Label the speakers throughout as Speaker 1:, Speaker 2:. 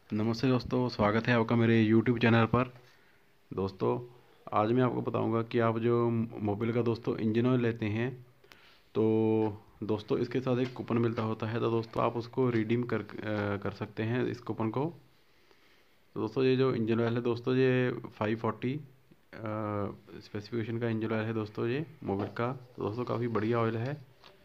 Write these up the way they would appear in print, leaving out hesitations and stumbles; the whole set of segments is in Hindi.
Speaker 1: नमस्ते दोस्तों, स्वागत है आपका मेरे YouTube चैनल पर। दोस्तों, आज मैं आपको बताऊंगा कि आप जो मोबाइल का दोस्तों इंजन ऑयल लेते हैं, तो दोस्तों इसके साथ एक कूपन मिलता होता है। तो दोस्तों आप उसको रिडीम कर सकते हैं इस कूपन को। तो दोस्तों ये जो इंजन ऑयल है दोस्तों, ये 540 स्पेसिफिकेशन का इंजन ऑयल है दोस्तों, ये मोबाइल का। तो दोस्तों काफ़ी बढ़िया ऑयल है।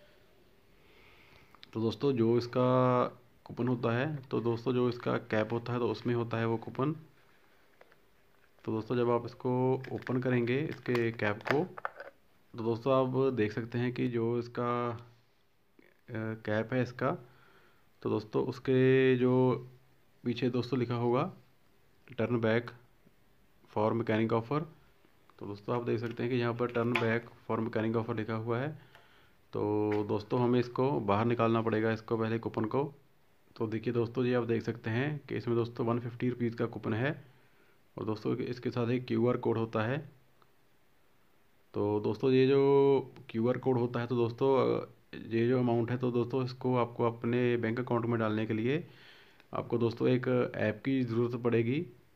Speaker 1: तो दोस्तों जो इसका कूपन होता है, तो दोस्तों जो इसका कैप होता है तो उसमें होता है वो कूपन। तो दोस्तों जब आप इसको ओपन करेंगे इसके कैप को, तो दोस्तों आप देख सकते हैं कि जो इसका कैप है इसका, तो दोस्तों उसके जो पीछे दोस्तों लिखा होगा turn back for mechanic offer. तो दोस्तों आप देख सकते हैं कि यहाँ पर turn back for mechanic offer लिखा हुआ है। तो दोस्तों हमें इसको बाहर निकालना पड़ेगा, इसको पहले कूपन को। तो देखिए दोस्तों, ये आप देख सकते हैं कि इसमें दोस्तों 150 रुपीज़ का कूपन है, और दोस्तों इसके साथ एक QR कोड होता है। तो दोस्तों ये जो QR कोड होता है, तो दोस्तों ये जो अमाउंट है, तो दोस्तों इसको आपको अपने बैंक अकाउंट में डालने के लिए आपको दोस्तों एक ऐप की ज़रूरत पड़ेगी।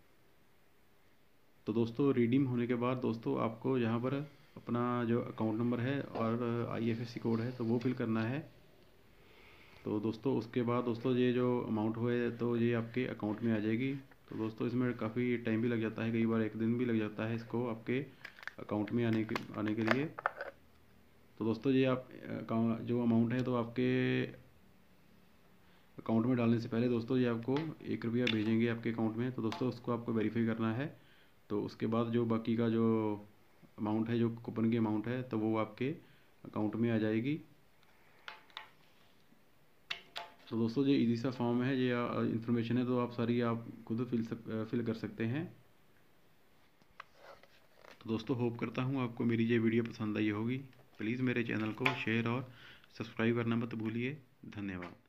Speaker 1: तो दोस्तों रिडीम होने के बाद दोस्तों आपको यहाँ पर अपना जो अकाउंट नंबर है और IFSC कोड है तो वो फिल करना है। तो दोस्तों उसके बाद दोस्तों ये जो अमाउंट हुए तो ये आपके अकाउंट में आ जाएगी। तो दोस्तों इसमें काफ़ी टाइम भी लग जाता है, कई बार एक दिन भी लग जाता है इसको आपके अकाउंट में आने के लिए। तो दोस्तों ये आप जो अमाउंट है तो आपके अकाउंट में डालने से पहले दोस्तों ये आपको 1 रुपया भेजेंगे आपके अकाउंट में। तो दोस्तों उसको आपको वेरीफाई करना है। तो उसके बाद जो बाकी का जो अमाउंट है, जो कूपन की अमाउंट है, तो वो आपके अकाउंट में आ जाएगी। तो दोस्तों ये इजी सा फॉर्म है, ये इन्फॉर्मेशन है तो आप सारी आप खुद फिल कर सकते हैं। तो दोस्तों होप करता हूँ आपको मेरी ये वीडियो पसंद आई होगी। प्लीज़ मेरे चैनल को शेयर और सब्सक्राइब करना मत भूलिए। धन्यवाद।